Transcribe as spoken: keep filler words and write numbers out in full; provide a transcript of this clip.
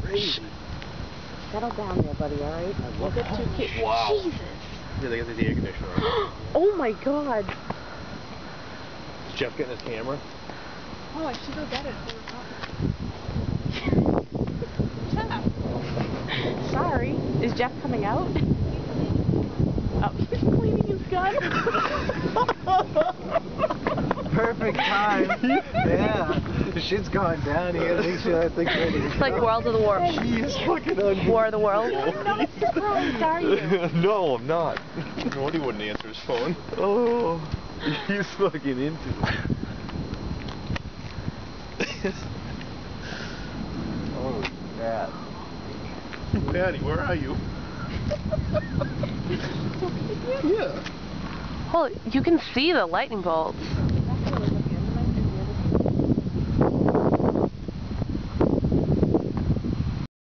crazy. Settle down there, buddy, alright? We'll get too kids. Wow. Jesus. Yeah, they got the air conditioner on. Oh my god. Is Jeff getting his camera? Oh, I should go get it. Jeff. Sorry. Is Jeff coming out? Oh, he's cleaning his gun. Perfect time. Yeah. The shit's going down. You gotta make sure that thing's ready. It's like World of the War. He is fucking unbelievable. War of the World. I'm not surprised, are you? No, I'm not. No, he wouldn't answer his phone. Oh, he's fucking into it. Holy crap. Patty, where are you? Yeah. Well, you can see the lightning bolts.